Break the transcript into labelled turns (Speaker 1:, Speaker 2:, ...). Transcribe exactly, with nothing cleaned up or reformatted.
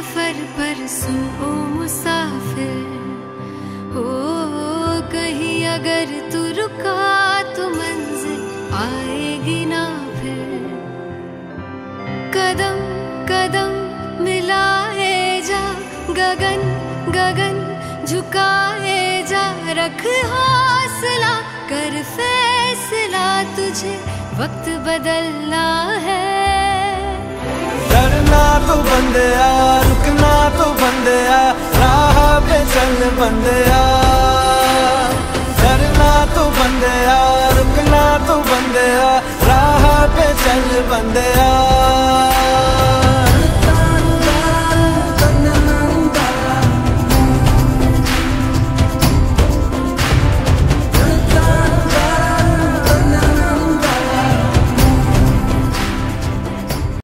Speaker 1: सफर पर सुन ओ मुसाफिर, हो कहीं अगर तू रुका तो मंजिल आएगी ना फिर। कदम कदम मिलाए जा, गगन गगन झुकाए जा, रख हौसला कर फैसला, तुझे वक्त बदलना है।
Speaker 2: डरना तो बंदिया, रुकना तो बंदिया, राह पे चल बंदिया। डरना तो बंदिया, रुकना तो बंदिया, राह पे चल बंदिया।